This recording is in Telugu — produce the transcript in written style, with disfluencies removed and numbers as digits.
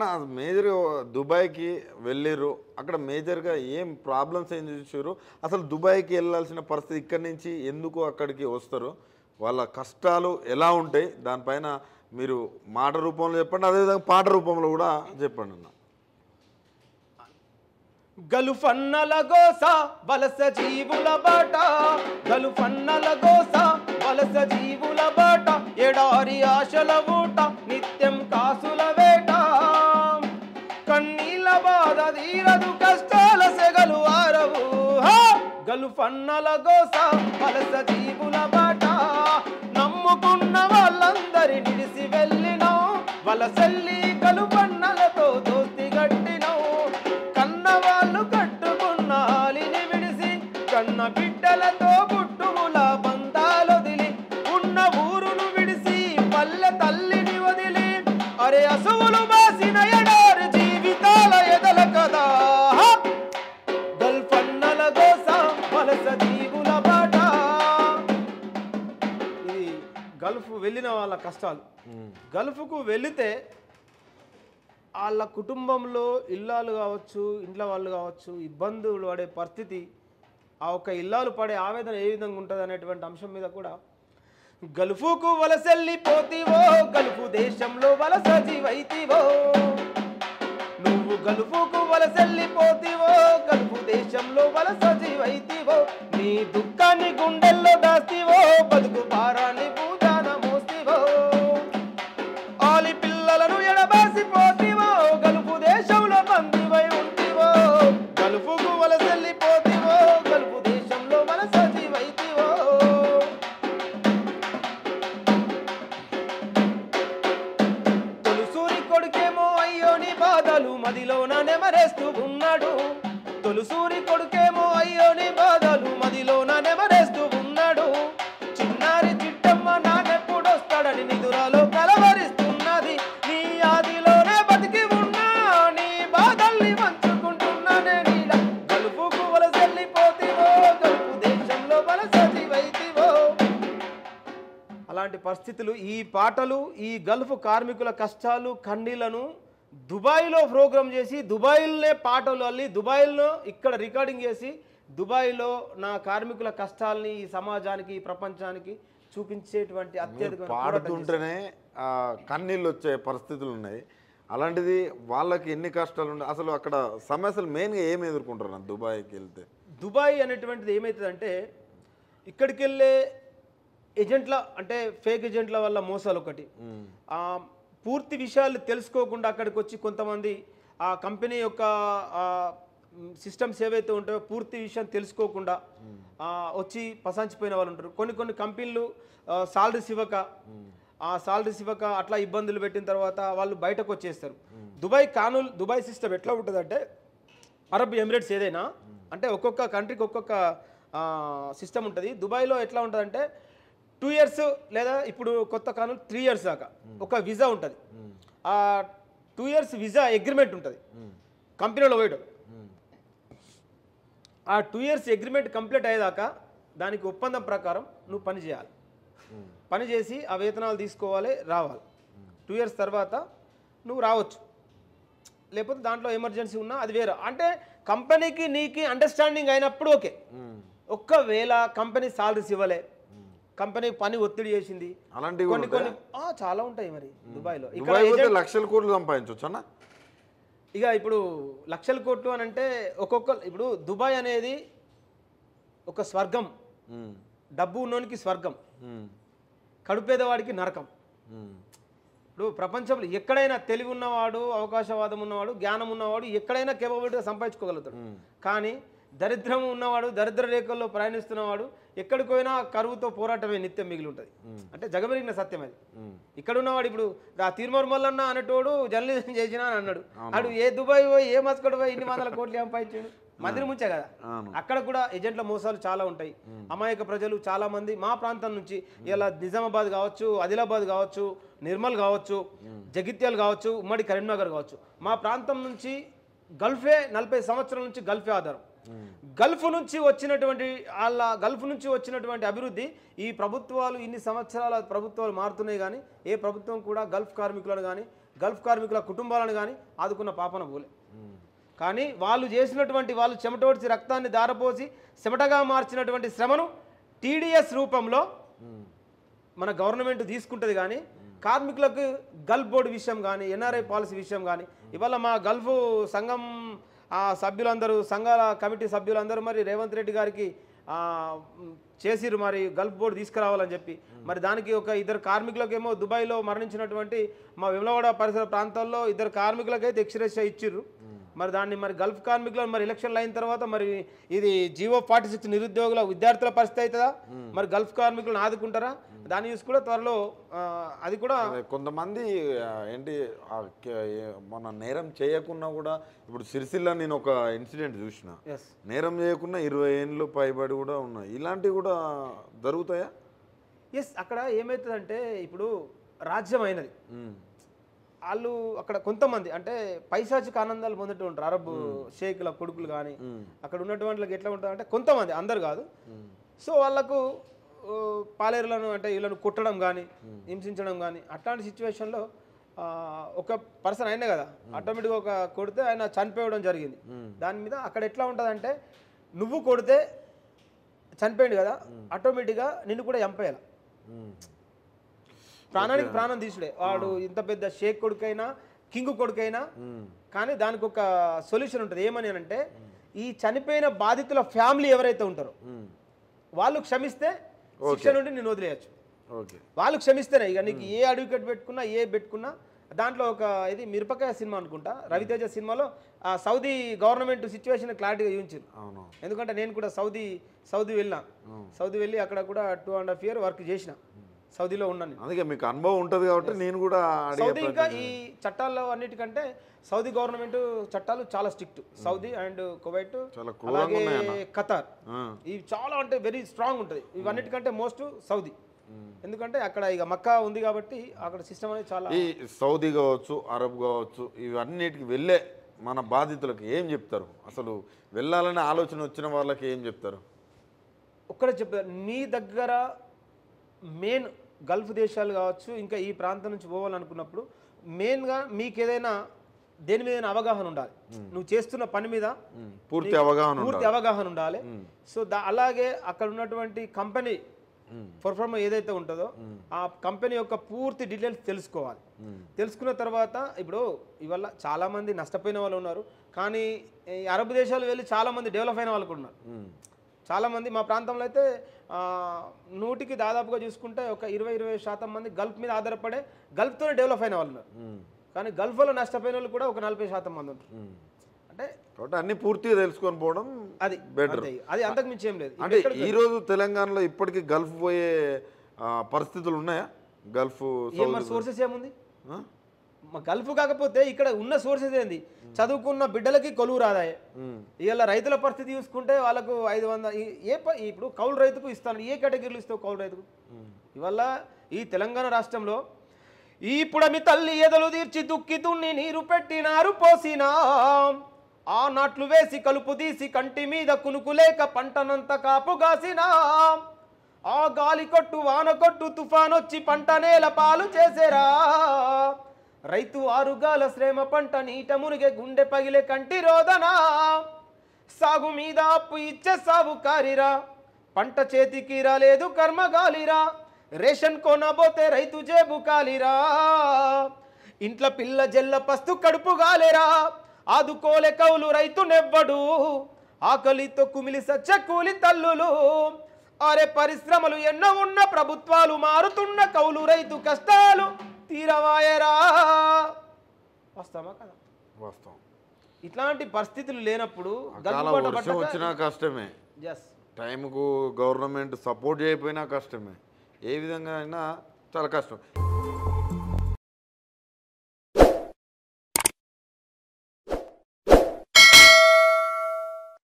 నా మేజర్గా దుబాయ్కి వెళ్ళిర్రు, అక్కడ మేజర్గా ఏం ప్రాబ్లమ్స్ ఏం చూసారు, అసలు దుబాయ్కి వెళ్ళాల్సిన పరిస్థితి ఇక్కడి నుంచి ఎందుకు అక్కడికి వస్తారు, వాళ్ళ కష్టాలు ఎలా ఉంటాయి, దానిపైన మీరు మాట రూపంలో చెప్పండి, అదేవిధంగా పాట రూపంలో కూడా చెప్పండి అన్న. గలుఫన్నల గోస వలస జీవుల బాట, గలుఫన్నల గోస వలస జీవుల బాట, ఎడారి ఆశల ఊట నిత్యం కాసుల వేట, కన్నీల బాధ తీరదు కష్టాల సెగలు ఆరవు, గలుఫన్నల గోస వలస జీవుల బాట, నమ్ముకున్న వాళ్ళందరి నిడిసి వెళ్ళినో వలసెల్లి గలుఫన్నలతో దోస్తి గట్టినో, కన్న వాళ్ళు కట్టుకున్న ఆలిని విడిసి కన్న బిడ్డలతో పుట్టుముల బంధాలొదిలి, ఉన్న ఊరును విడిసి పల్లె తల్లిని వదిలి, అరే అసువులు బాసిన ఎడారి జీవితాల ఎదల కదా, గల్ఫన్నల గోస వలస జీవుల బాట. ఇది గల్ఫ్ వెళ్ళిన వాళ్ళ కష్టాలు. గల్ఫ్కు వెళితే వాళ్ళ కుటుంబంలో ఇల్లాలు కావచ్చు, ఇంట్లో వాళ్ళు కావచ్చు, ఇబ్బందులు పడే పరిస్థితి, ఆ ఒక్క ఇల్లాలు పడే ఆవేదన ఏ విధంగా ఉంటుంది అనేటువంటి అంశం మీద కూడా, గల్ఫుకు వలసెల్లిపోతివో గల్ఫు దేశంలో వలస జీవైతివో, నువ్వు గల్ఫుకు వలసెల్లిపోతివో గల్ఫు దేశంలో వలస జీవైతివో, నీ దుఃఖాన్ని గుండెల్లో దాస్తివో బతుకు భారాన్ని పూజాన మోస్తివో, ఆలి పిల్లలను ఎడబాసిపోతివో గల్ఫు దేశంలో బందివై ఉంటివో, గల్ఫుకు వలసెల్లిపోతివో గల్ఫు దేశంలో వలస జీవైతివో. తొలుసూరి కొడుకేమో అయ్యోని బాధలు మదిలోన నెమరేస్తూ ఉన్నాడు, తొలుసూరి కొడుకేమో అయ్యోని బాధలు మదిలోన నెమరేస్తూ ఉన్నాడు, చిన్నారి చిట్టమ్మ నానెప్పుడొస్తాడని నిదురాలో కలవరిస్తున్నది, నీ ఆదిలోనే బతికి ఉన్నా నీ బాధల్ని పంచుకుంటున్నానే నీలా, గల్ఫుకు వలసెల్లిపోతివో గల్ఫు దేశంలో వలస జీవైతివో. అలాంటి పరిస్థితులు, ఈ పాటలు ఈ గల్ఫ్ కార్మికుల కష్టాలు కన్నీళ్లను దుబాయ్లో ప్రోగ్రామ్ చేసి, దుబాయ్లోనే పాటలు అల్లి, దుబాయ్లో ఇక్కడ రికార్డింగ్ చేసి, దుబాయ్లో నా కార్మికుల కష్టాలని ఈ సమాజానికి ఈ ప్రపంచానికి చూపించేటువంటి అత్యధిక పాడుతుంటేనే కన్నీళ్ళు వచ్చే పరిస్థితులు ఉన్నాయి. అలాంటిది వాళ్ళకి ఎన్ని కష్టాలు ఉన్నాయి, అసలు అక్కడ సమస్యలు మెయిన్గా ఏమి ఎదుర్కొంటారు అన్న దుబాయ్కి వెళ్తే? దుబాయ్ అనేటువంటిది ఏమవుతుందంటే, ఇక్కడికి వెళ్ళే ఏజెంట్ల అంటే ఫేక్ ఏజెంట్ల వల్ల మోసాలు ఒకటి, పూర్తి విషయాలు తెలుసుకోకుండా అక్కడికి వచ్చి కొంతమంది ఆ కంపెనీ యొక్క సిస్టమ్స్ ఏవైతే ఉంటాయో పూర్తి విషయం తెలుసుకోకుండా వచ్చి పసాంచిపోయిన వాళ్ళు ఉంటారు. కొన్ని కంపెనీలు సాలరీస్ ఇవ్వక, ఆ సాలరీస్ ఇవ్వక అట్లా ఇబ్బందులు పెట్టిన తర్వాత వాళ్ళు బయటకు వచ్చేస్తారు. దుబాయ్ సిస్టమ్ ఎట్లా ఉంటుందంటే, అరబ్ ఎమిరేట్స్ ఏదైనా అంటే ఒక్కొక్క కంట్రీకి ఒక్కొక్క సిస్టమ్ ఉంటుంది. దుబాయ్లో ఎట్లా ఉంటుందంటే 2 years లేదా ఇప్పుడు కొత్త కానూన్ 3 years దాకా ఒక వీసా ఉంటుంది. ఆ 2 years వీసా అగ్రిమెంట్ ఉంటుంది కంపెనీలో పోయడం. ఆ 2 years అగ్రిమెంట్ కంప్లీట్ అయ్యేదాకా దానికి ఒప్పందం ప్రకారం నువ్వు పని చేయాలి, పని చేసి ఆ వేతనాలు తీసుకోవాలి, రావాలి. 2 years తర్వాత నువ్వు రావచ్చు, లేకపోతే దాంట్లో ఎమర్జెన్సీ ఉన్నా అది వేరే. అంటే కంపెనీకి నీకు అండర్స్టాండింగ్ అయినప్పుడు ఓకే. ఒక్కవేళ కంపెనీ సాలరీస్ ఇవ్వలే, కంపెనీ పని ఒత్తిడి చేసింది, కొన్ని చాలా ఉంటాయి మరి దుబాయ్లో. ఇక్కడ లక్షల కోట్లు సంపాదించవచ్చు అన్న. ఇక ఇప్పుడు లక్షల కోట్లు అని అంటే ఇప్పుడు దుబాయ్ అనేది ఒక స్వర్గం, డబ్బు ఉన్నోనికి స్వర్గం, కడుపేదవాడికి నరకం. ఇప్పుడు ప్రపంచంలో ఎక్కడైనా తెలివి ఉన్నవాడు, అవకాశవాదం ఉన్నవాడు, జ్ఞానం ఉన్నవాడు ఎక్కడైనా కేపబిలిటీగా సంపాదించుకోగలుగుతాడు. కానీ దరిద్రం ఉన్నవాడు, దరిద్ర రేఖల్లో ప్రయాణిస్తున్నవాడు ఎక్కడికి పోయినా కరువుతో పోరాటమే నిత్యం మిగిలి ఉంటుంది. అంటే జగమెరిగిన సత్యం అది. ఇక్కడ ఉన్నవాడు ఇప్పుడు ఆ తీర్మార్ మల్లన్న అనేటోడు జర్నలిజం చేసినా అని అన్నాడు. అడు ఏ దుబాయ్ పోయి ఏ మస్కడ్ పోయి ఇన్ని వందల కోట్లు సంపాదించాడు, మందిని ముంచే కదా. అక్కడ కూడా ఏజెంట్ల మోసాలు చాలా ఉంటాయి. అమాయక ప్రజలు చాలా మంది మా ప్రాంతం నుంచి ఇలా నిజామాబాద్ కావచ్చు, ఆదిలాబాద్ కావచ్చు, నిర్మల్ కావచ్చు, జగిత్యాలు కావచ్చు, ఉమ్మడి కరీంనగర్ కావచ్చు, మా ప్రాంతం నుంచి గల్ఫే 40 సంవత్సరాల నుంచి గల్ఫే ఆధారం. గల్ఫ్ నుంచి వచ్చినటువంటి అభివృద్ధి ఈ ప్రభుత్వాలు ఇన్ని సంవత్సరాల ప్రభుత్వాలు మారుతున్నాయి కానీ ఏ ప్రభుత్వం కూడా గల్ఫ్ కార్మికులను కానీ గల్ఫ్ కార్మికుల కుటుంబాలను కానీ ఆదుకున్న పాపన పోలే. కానీ వాళ్ళు చేసినటువంటి వాళ్ళు చెమటోడ్చి రక్తాన్ని దారపోసి చెమటగా మార్చినటువంటి శ్రమను టీడీఎస్ రూపంలో మన గవర్నమెంట్ తీసుకుంటుంది. కానీ కార్మికులకు గల్ఫ్ బోర్డు విషయం కానీ ఎన్ఆర్ఐ పాలసీ విషయం కానీ ఇవాళ మా గల్ఫ్ సంఘం సభ్యులందరూ సంఘాల కమిటీ సభ్యులందరూ మరి రేవంత్ రెడ్డి గారికి చేసిరు మరి గల్ఫ్ బోర్డు తీసుకురావాలని చెప్పి. మరి దానికి ఒక ఇద్దరు కార్మికులకేమో దుబాయ్లో మరణించినటువంటి మా విమలవాడ పరిసర ప్రాంతాల్లో ఇద్దరు కార్మికులకైతే ఎక్స్రేషా ఇచ్చిర్రు. మరి దాన్ని మరి గల్ఫ్ కార్మికులు మరి ఎలక్షన్లు అయిన తర్వాత మరి ఇది జీవో 46 నిరుద్యోగుల విద్యార్థుల పరిస్థితి అవుతుందా, మరి గల్ఫ్ కార్మికులను ఆదుకుంటారా, దాన్ని చూసి కూడా త్వరలో అది కూడా కొంతమంది ఏంటి మన నేరం చేయకున్నా కూడా ఇప్పుడు సిరిసిల్ల నేను ఒక ఇన్సిడెంట్ చూసిన, నేరం చేయకుండా 20 ఏళ్ళు పైబడి కూడా ఉన్నాయి. ఇలాంటివి కూడా జరుగుతాయా? ఎస్, అక్కడ ఏమవుతుందంటే ఇప్పుడు రాజ్యం అయినది, వాళ్ళు అక్కడ కొంతమంది అంటే పైశాచిక ఆనందాలు పొందుతూ ఉంటారు. అరబ్ షేకుల కొడుకులు కానీ అక్కడ ఉన్నటువంటి వాళ్ళకి ఎట్లా ఉంటుంది అంటే కొంతమంది, అందరు కాదు. సో వాళ్ళకు పాలేరులను అంటే వీళ్ళను కొట్టడం కానీ హింసించడం కానీ అట్లాంటి సిచ్యువేషన్లో ఒక పర్సన్ అయినా కదా ఆటోమేటిక్గా ఒక కొడితే ఆయన చనిపోవడం జరిగింది. దాని మీద అక్కడ ఎట్లా ఉంటుందంటే నువ్వు కొడితే చనిపోయింది కదా ఆటోమేటిక్గా నిన్ను కూడా చంపేయాలి, ప్రాణానికి ప్రాణం తీసుడే. వాడు ఇంత పెద్ద షేక్ కొడుకైనా కింగ్ కొడుకైనా కానీ దానికి ఒక సొల్యూషన్ ఉంటుంది. ఏమని అంటే ఈ చనిపోయిన బాధితుల ఫ్యామిలీ ఎవరైతే ఉంటారో వాళ్ళు క్షమిస్తే శిక్ష నుండి నేను వదిలేయచ్చు. వాళ్ళు క్షమిస్తేనే ఇక నీకు ఏ అడ్వకేట్ పెట్టుకున్నా ఏ పెట్టుకున్నా. దాంట్లో ఒక ఇది మిరపకాయ సినిమా అనుకుంటా, రవితేజ సినిమాలో ఆ సౌదీ గవర్నమెంట్ సిచ్యువేషన్ క్లారిటీగా చూపించారు. ఎందుకంటే నేను కూడా సౌదీ వెళ్ళినా, సౌదీ వెళ్ళి అక్కడ కూడా 2.5 years వర్క్ చేసిన, సౌదీలో ఉన్నాను. అందుకే మీకు అనుభవం ఉంటుంది కాబట్టి నేను కూడా సౌదీ ఇంకా ఈ చట్టాల్లో అన్నిటికంటే సౌదీ గవర్నమెంట్ చట్టాలు చాలా స్ట్రిక్ట్. సౌదీ అండ్ కువైట్ అలాగే ఖతార్ ఇవి చాలా అంటే వెరీ స్ట్రాంగ్ ఉంటుంది. ఇవన్నిటికంటే మోస్ట్ సౌదీ, ఎందుకంటే అక్కడ ఇక మక్కా ఉంది కాబట్టి అక్కడ సిస్టమ్ అనేది చాలా. ఈ సౌదీ కావచ్చు అరబ్ కావచ్చు ఇవన్నిటికి వెళ్ళే మన బాధితులకు ఏం చెప్తారు? అసలు వెళ్ళాలనే ఆలోచన వచ్చిన వాళ్ళకి ఏం చెప్తారు? ఒక్కడే చెప్తారు, నీ దగ్గర మెయిన్ గల్ఫ్ దేశాలు కావచ్చు ఇంకా ఈ ప్రాంతం నుంచి పోవాలనుకున్నప్పుడు మెయిన్గా మీకు ఏదైనా దేని మీద అవగాహన ఉండాలి. నువ్వు చేస్తున్న పని మీద పూర్తి అవగాహన ఉండాలి. సో అలాగే అక్కడ ఉన్నటువంటి కంపెనీ పర్ఫార్మెన్స్ ఏదైతే ఉంటుందో ఆ కంపెనీ యొక్క పూర్తి డీటెయిల్స్ తెలుసుకోవాలి. తెలుసుకున్న తర్వాత ఇప్పుడు ఇవాళ చాలామంది నష్టపోయిన వాళ్ళు ఉన్నారు, కానీ ఈ అరబ్ దేశాలు వెళ్ళి చాలామంది డెవలప్ అయిన వాళ్ళు కూడా ఉన్నారు. చాలామంది మా ప్రాంతంలో అయితే 100కి దాదాపుగా చూసుకుంటే ఒక 20% మంది గల్ఫ్ మీద ఆధారపడే గల్ఫ్తోనే డెవలప్ అయిన వాళ్ళు ఉన్నారు. కానీ గల్ఫ్లో నష్టపోయిన వాళ్ళు కూడా ఒక 40% మంది ఉంటారు. అంటే అన్ని పూర్తిగా తెలుసుకొని పోవడం అది బెటర్. అది అంతకు మించి ఏం లేదు. అంటే ఈరోజు తెలంగాణలో ఇప్పటికీ గల్ఫ్ పోయే పరిస్థితులు ఉన్నాయా? గల్ఫ్ సోర్సెస్ ఏముంది? గల్ఫ్ కాకపోతే ఇక్కడ ఉన్న సోర్సెస్ ఏంది? చదువుకున్న బిడ్డలకి కొలువు రాదాయే. ఇవాళ రైతుల పరిస్థితి చూసుకుంటే వాళ్ళకు 500 ఇప్పుడు కౌలు రైతుకు ఇస్తాను. ఏ కేటగిరీలు ఇస్తావు కౌలు రైతుకు? ఇవాళ ఈ తెలంగాణ రాష్ట్రంలో ఈ పుడమి తల్లి ఎదలు తీర్చి దుక్కి దున్ని నీరు పెట్టినారు పోసినా, ఆ నాట్లు వేసి కలుపు తీసి కంటి మీద కునుకులేక పంటనంత కాపు గాసినా, ఆ గాలి కొట్టు వాన కొట్టు తుఫానొచ్చి పంట నేల పాలు చేసేరా, రైతు ఆరుగాల శ్రమ పంట నీట మునిగే గుండె పగిలే కంటి రోదనా, సాగు మీద అప్పు ఇచ్చే సాగుకారిరా, పంట చేతికి రాలేదు కర్మగాలిరా, రేషన్ కొనబోతే రైతు జేబు కాలిరా, ఇంట్లో పిల్ల జల్ల పస్తు కడుపు గాలేరా, ఆదుకోలే కౌలు రైతు నెవ్వడు, ఆకలితో కుమిలి సచ్చ కూలి తల్లులు, అరే పరిశ్రమలు ఎన్నో ఉన్న ప్రభుత్వాలు మారుతున్న కౌలు రైతు కష్టాలు తీరవాయరా. వస్తామా కదా? వస్తాం. ఇట్లాంటి పరిస్థితులు లేనప్పుడు వచ్చినా కష్టమే, టైంకు గవర్నమెంట్ సపోర్ట్ చేయకపోయినా కష్టమే, ఏ విధంగా అయినా చాలా కష్టం.